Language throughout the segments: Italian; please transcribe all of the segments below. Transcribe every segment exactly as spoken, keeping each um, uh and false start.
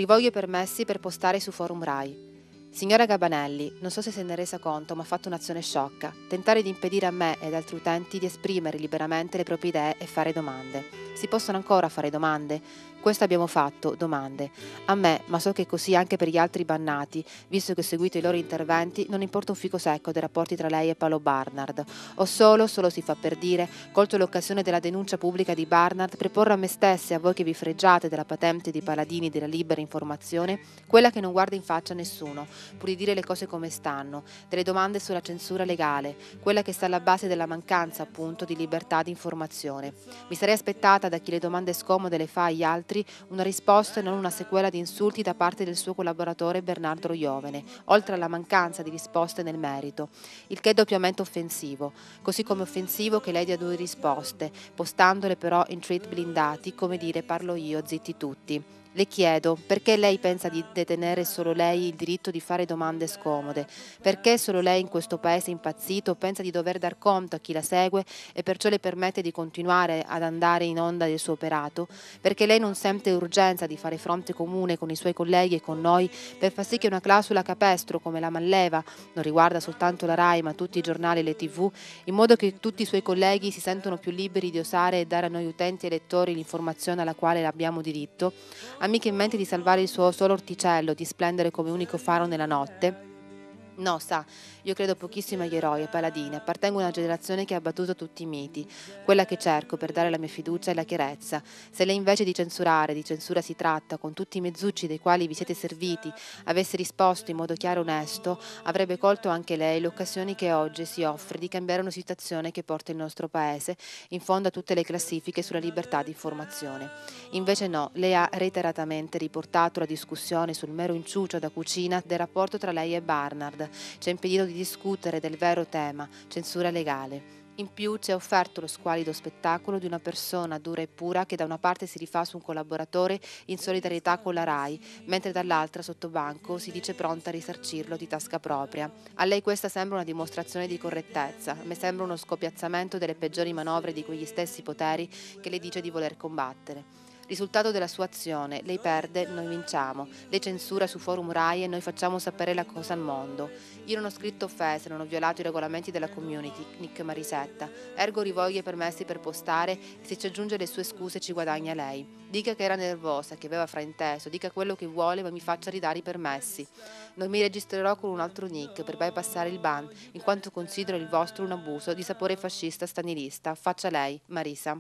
Rivoglio i permessi per postare su Forum Rai. Signora Gabanelli, non so se se ne è resa conto, ma ha fatto un'azione sciocca. Tentare di impedire a me e ad altri utenti di esprimere liberamente le proprie idee e fare domande. Si possono ancora fare domande? Questo abbiamo fatto, domande. A me, ma so che è così anche per gli altri bannati, visto che ho seguito i loro interventi, non importa un fico secco dei rapporti tra lei e Paolo Barnard. Ho solo, solo si fa per dire, colto l'occasione della denuncia pubblica di Barnard per porre a me stessa e a voi che vi fregiate della patente di paladini della libera informazione, quella che non guarda in faccia a nessuno, pur di dire le cose come stanno, delle domande sulla censura legale, quella che sta alla base della mancanza, appunto, di libertà di informazione. Mi sarei aspettata da chi le domande scomode le fa agli altri una risposta e non una sequela di insulti da parte del suo collaboratore Bernardo Iovene, oltre alla mancanza di risposte nel merito, il che è doppiamente offensivo, così come offensivo che lei dia due risposte, postandole però in tweet blindati, come dire parlo io, zitti tutti. Le chiedo perché lei pensa di detenere solo lei il diritto di fare domande scomode, perché solo lei in questo paese impazzito pensa di dover dar conto a chi la segue e perciò le permette di continuare ad andare in onda del suo operato, perché lei non sente urgenza di fare fronte comune con i suoi colleghi e con noi per far sì che una clausola capestro come la Malleva non riguarda soltanto la RAI ma tutti i giornali e le tivù, in modo che tutti i suoi colleghi si sentono più liberi di osare e dare a noi utenti e lettori l'informazione alla quale abbiamo diritto. Ha mica in mente di salvare il suo solo orticello, di splendere come unico faro nella notte? No, sa, io credo pochissimo agli eroi e paladini, appartengo a una generazione che ha battuto tutti i miti. Quella che cerco per dare la mia fiducia è la chiarezza. Se lei invece di censurare, di censura si tratta, con tutti i mezzucci dei quali vi siete serviti, avesse risposto in modo chiaro e onesto, avrebbe colto anche lei l'occasione che oggi si offre di cambiare una situazione che porta il nostro paese in fondo a tutte le classifiche sulla libertà di informazione. Invece no, lei ha reiteratamente riportato la discussione sul mero inciucio da cucina del rapporto tra lei e Barnard, ci ha impedito di discutere del vero tema, censura legale. In più ci ha offerto lo squallido spettacolo di una persona dura e pura che da una parte si rifà su un collaboratore in solidarietà con la RAI, mentre dall'altra sotto banco si dice pronta a risarcirlo di tasca propria. A lei questa sembra una dimostrazione di correttezza, a me sembra uno scopiazzamento delle peggiori manovre di quegli stessi poteri che le dice di voler combattere. Risultato della sua azione, lei perde, noi vinciamo, lei censura su forum RAI e noi facciamo sapere la cosa al mondo. Io non ho scritto offese, non ho violato i regolamenti della community, Nick Marisetta, ergo rivoglio i permessi per postare e se ci aggiunge le sue scuse ci guadagna lei. Dica che era nervosa, che aveva frainteso, dica quello che vuole ma mi faccia ridare i permessi. Non mi registrerò con un altro nick per bypassare il ban, in quanto considero il vostro un abuso di sapore fascista stanilista. Faccia lei, Marisa.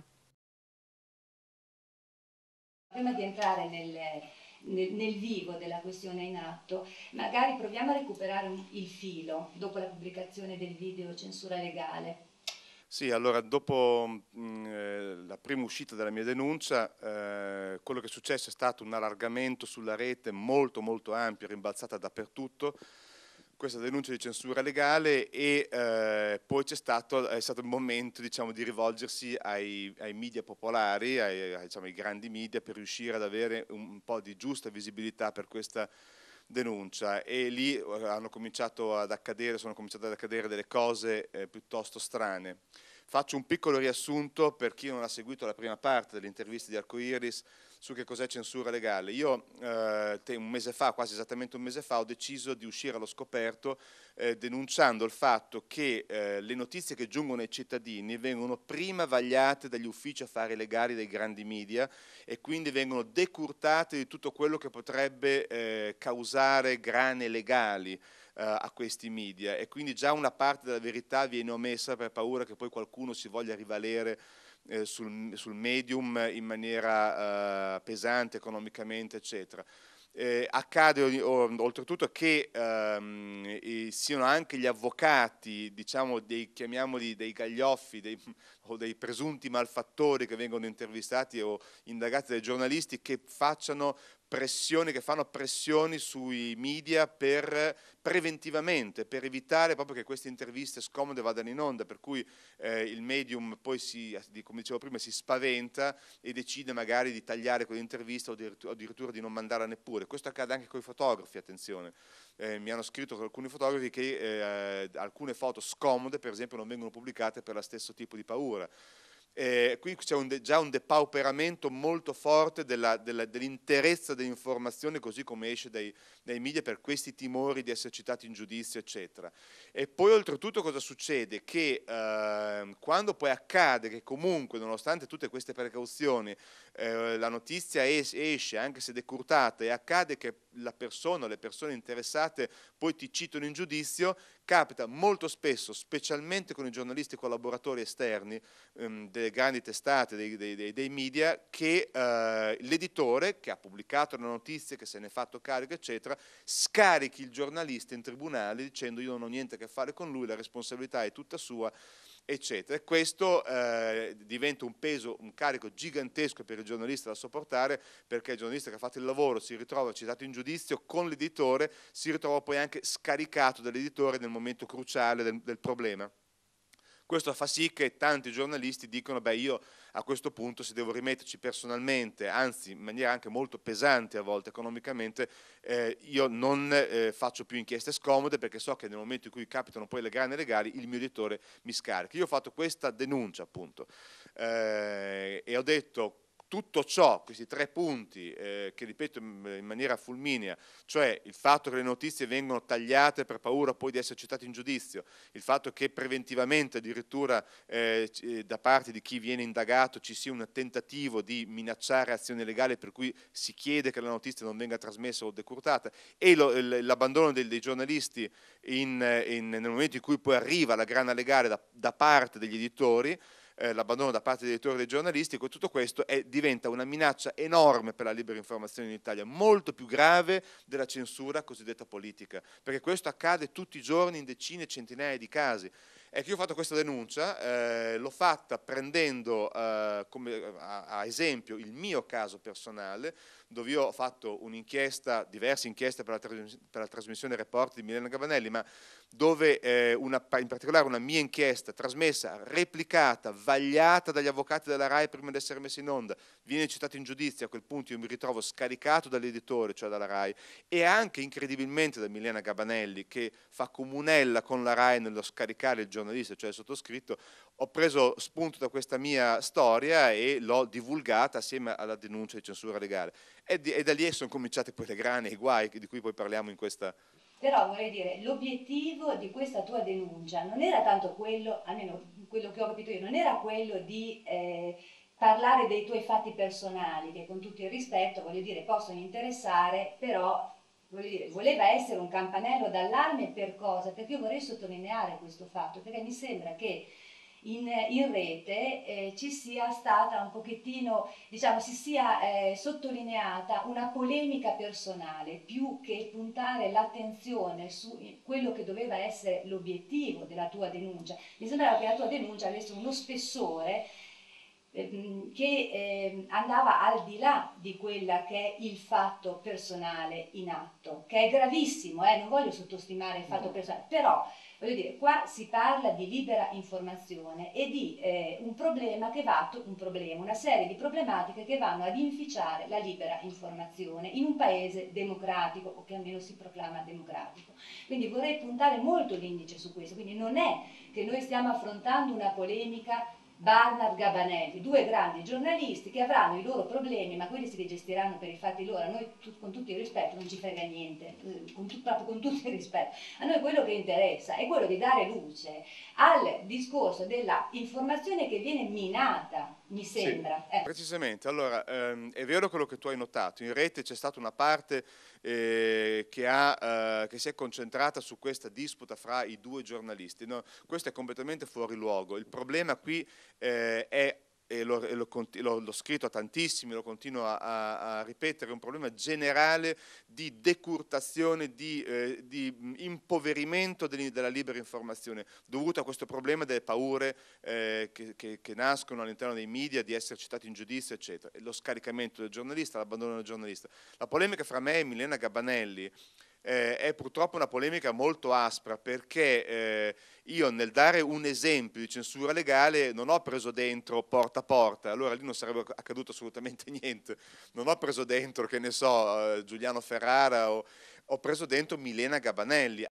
Prima di entrare nel, nel, nel vivo della questione in atto, magari proviamo a recuperare un- il filo dopo la pubblicazione del video censura legale. Sì, allora dopo mh, eh, la prima uscita della mia denuncia, eh, quello che è successo è stato un allargamento sulla rete molto molto ampio, rimbalzata dappertutto, questa denuncia di censura legale e eh, poi c'è stato, è stato il momento, diciamo, di rivolgersi ai, ai media popolari, ai, ai, diciamo, ai grandi media per riuscire ad avere un, un po' di giusta visibilità per questa denuncia e lì eh, hanno cominciato ad accadere, sono cominciate ad accadere delle cose eh, piuttosto strane. Faccio un piccolo riassunto per chi non ha seguito la prima parte delle interviste di Arcoiris su che cos'è censura legale. Io eh, un mese fa, quasi esattamente un mese fa, ho deciso di uscire allo scoperto eh, denunciando il fatto che eh, le notizie che giungono ai cittadini vengono prima vagliate dagli uffici affari legali dei grandi media e quindi vengono decurtate di tutto quello che potrebbe eh, causare grane legali eh, a questi media e quindi già una parte della verità viene omessa per paura che poi qualcuno si voglia rivalere eh, sul, sul medium in maniera eh, pesante economicamente eccetera. Eh, accade o, oltretutto che ehm, e siano anche gli avvocati, diciamo, dei, chiamiamoli dei gaglioffi dei, o dei presunti malfattori che vengono intervistati o indagati dai giornalisti che facciano pressioni, che fanno pressioni sui media per preventivamente, per evitare proprio che queste interviste scomode vadano in onda, per cui eh, il medium poi si, come dicevo prima, si spaventa e decide magari di tagliare quell'intervista o addirittura di non mandarla neppure. Questo accade anche con i fotografi, attenzione. Eh, mi hanno scritto alcuni fotografi che eh, alcune foto scomode, per esempio, non vengono pubblicate per lo stesso tipo di paura. Eh, qui c'è un già un depauperamento molto forte dell'interezza dell'informazione così come esce dai, dai media, per questi timori di essere citati in giudizio, eccetera. E poi oltretutto cosa succede? Che eh, quando poi accade che comunque, nonostante tutte queste precauzioni, eh, la notizia es esce, anche se decurtata, e accade che la persona o le persone interessate poi ti citano in giudizio, capita molto spesso, specialmente con i giornalisti collaboratori esterni, ehm, delle grandi testate, dei, dei, dei media, che eh, l'editore che ha pubblicato la notizia, che se ne è fatto carico, eccetera, scarichi il giornalista in tribunale dicendo io non ho niente a che fare con lui, la responsabilità è tutta sua, eccetera. E questo eh, diventa un peso, un carico gigantesco per il giornalista da sopportare, perché il giornalista che ha fatto il lavoro si ritrova citato in giudizio con l'editore, si ritrova poi anche scaricato dall'editore nel momento cruciale del, del problema. Questo fa sì che tanti giornalisti dicono beh, io a questo punto, se devo rimetterci personalmente, anzi in maniera anche molto pesante a volte economicamente, eh, io non eh, faccio più inchieste scomode, perché so che nel momento in cui capitano poi le grane legali il mio editore mi scarica. Io ho fatto questa denuncia appunto eh, e ho detto tutto ciò, questi tre punti eh, che ripeto in maniera fulminea, cioè il fatto che le notizie vengono tagliate per paura poi di essere citate in giudizio, il fatto che preventivamente addirittura eh, da parte di chi viene indagato ci sia un tentativo di minacciare azioni legali per cui si chiede che la notizia non venga trasmessa o decurtata, e l'abbandono dei, dei giornalisti in, in, nel momento in cui poi arriva la grana legale da, da parte degli editori, Eh, l'abbandono da parte degli editori e dei giornalisti, tutto questo è, diventa una minaccia enorme per la libera informazione in Italia, molto più grave della censura cosiddetta politica, perché questo accade tutti i giorni in decine e centinaia di casi. Ecco, io ho fatto questa denuncia, eh, l'ho fatta prendendo eh, come, a, a esempio il mio caso personale, dove io ho fatto un'inchiesta, diverse inchieste per la, per la trasmissione Report di Milena Gabanelli, ma dove eh, una, in particolare una mia inchiesta trasmessa, replicata, vagliata dagli avvocati della RAI prima di essere messa in onda, viene citata in giudizio, a quel punto io mi ritrovo scaricato dall'editore, cioè dalla RAI, e anche incredibilmente da Milena Gabanelli, che fa comunella con la RAI nello scaricare il giornalista, cioè il sottoscritto. Ho preso spunto da questa mia storia e l'ho divulgata assieme alla denuncia di censura legale. E, di, e da lì sono cominciate poi le grane e i guai di cui poi parliamo in questa... Però vorrei dire, l'obiettivo di questa tua denuncia non era tanto quello, almeno quello che ho capito io, non era quello di eh, parlare dei tuoi fatti personali, che con tutto il rispetto, voglio dire, possono interessare, però voglio dire, voleva essere un campanello d'allarme per cosa? Perché io vorrei sottolineare questo fatto, perché mi sembra che In, in rete eh, ci sia stata un pochettino, diciamo, si sia eh, sottolineata una polemica personale, più che puntare l'attenzione su quello che doveva essere l'obiettivo della tua denuncia. Mi sembrava che la tua denuncia avesse uno spessore ehm, che eh, andava al di là di quella che è il fatto personale in atto, che è gravissimo, eh, non voglio sottostimare il fatto personale, però voglio dire, qua si parla di libera informazione e di eh, un problema che va, un problema, una serie di problematiche che vanno ad inficiare la libera informazione in un paese democratico, o che almeno si proclama democratico. Quindi vorrei puntare molto l'indice su questo, quindi non è che noi stiamo affrontando una polemica Barnard Gabanelli, due grandi giornalisti che avranno i loro problemi, ma quelli si gestiranno per i fatti loro. A noi, con tutto il rispetto, non ci frega niente, con tu, proprio con tutto il rispetto. A noi quello che interessa è quello di dare luce al discorso della informazione che viene minata, mi sembra. Sì, eh. Precisamente, allora ehm, è vero quello che tu hai notato, in rete c'è stata una parte eh, che, ha, eh, che si è concentrata su questa disputa fra i due giornalisti, no? Questo è completamente fuori luogo, il problema qui eh, è, e l'ho scritto a tantissimi, lo continuo a, a, a ripetere, è un problema generale di decurtazione, di, eh, di impoverimento della libera informazione, dovuto a questo problema delle paure eh, che, che, che nascono all'interno dei media di essere citati in giudizio, eccetera. E lo scaricamento del giornalista, l'abbandono del giornalista. La polemica fra me e Milena Gabanelli Eh, è purtroppo una polemica molto aspra, perché eh, io nel dare un esempio di censura legale non ho preso dentro porta a porta, allora lì non sarebbe accaduto assolutamente niente, non ho preso dentro, che ne so, eh, Giuliano Ferrara, o, ho preso dentro Milena Gabanelli,